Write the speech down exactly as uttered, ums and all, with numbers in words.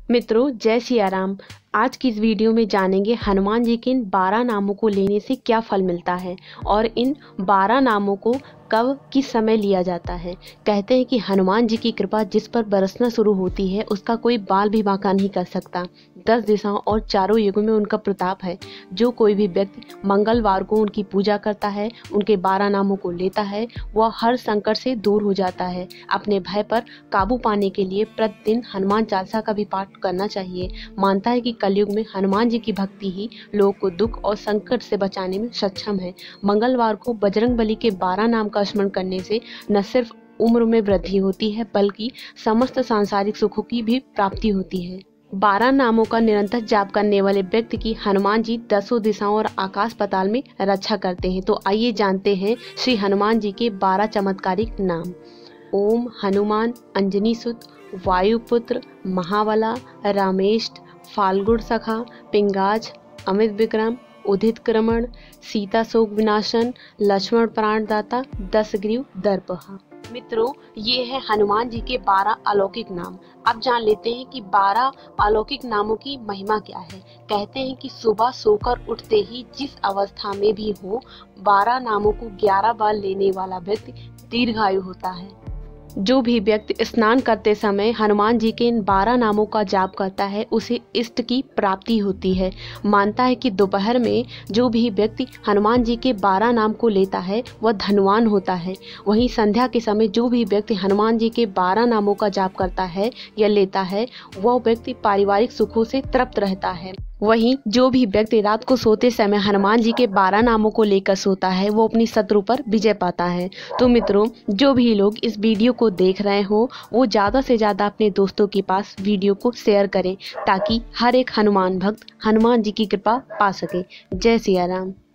मित्रों, जय सिया राम। आज की इस वीडियो में जानेंगे हनुमान जी के इन बारह नामों को लेने से क्या फल मिलता है और इन बारह नामों को कब किस समय लिया जाता है। कहते हैं कि हनुमान जी की कृपा जिस पर बरसना शुरू होती है उसका कोई बाल भी बांका नहीं कर सकता। दस दिशाओं और चारों युगों में उनका प्रताप है। जो कोई भी व्यक्ति मंगलवार को उनकी पूजा करता है, उनके बारह नामों को लेता है, वह हर संकट से दूर हो जाता है। अपने भय पर काबू पाने के लिए प्रतिदिन हनुमान चालीसा का भी पाठ करना चाहिए। मानता है कि कलयुग में हनुमान जी की भक्ति ही लोगों को दुख और संकट से बचाने में सक्षम है। मंगलवार को बजरंग बली के बारह नाम का स्मरण करने से न सिर्फ उम्र में वृद्धि होती है बल्कि समस्त सांसारिक सुखों की भी प्राप्ति होती है। बारह नामों का निरंतर जाप करने वाले व्यक्ति की हनुमान जी दसों दिशाओं और आकाश पाताल में रक्षा करते हैं। तो आइए जानते हैं श्री हनुमान जी के बारह चमत्कारिक नाम। ओम हनुमान अंजनी सुत, वायुपुत्र, महाबला, रामेष्ट, फाल्गुन सखा, पिंगाज, अमित विक्रम, उदित क्रमण, सीता शोक विनाशन, लक्ष्मण प्राणदाता, दशग्रीव दर्पहा। मित्रों, ये है हनुमान जी के बारह अलौकिक नाम। अब जान लेते हैं कि बारह अलौकिक नामों की महिमा क्या है। कहते हैं कि सुबह सोकर उठते ही जिस अवस्था में भी हो, बारह नामों को ग्यारह बार लेने वाला व्यक्ति दीर्घायु होता है। जो भी व्यक्ति स्नान करते समय हनुमान जी के इन बारह नामों का जाप करता है उसे इष्ट की प्राप्ति होती है। मानता है कि दोपहर में जो भी व्यक्ति हनुमान जी के बारह नाम को लेता है वह धनवान होता है। वहीं संध्या के समय जो भी व्यक्ति हनुमान जी के बारह नामों का जाप करता है या लेता है वह व्यक्ति पारिवारिक सुखों से तृप्त रहता है। वहीं जो भी व्यक्ति रात को सोते समय हनुमान जी के बारह नामों को लेकर सोता है वो अपनी शत्रु पर विजय पाता है। तो मित्रों, जो भी लोग इस वीडियो को देख रहे हो वो ज़्यादा से ज़्यादा अपने दोस्तों के पास वीडियो को शेयर करें ताकि हर एक हनुमान भक्त हनुमान जी की कृपा पा सके। जय सिया राम।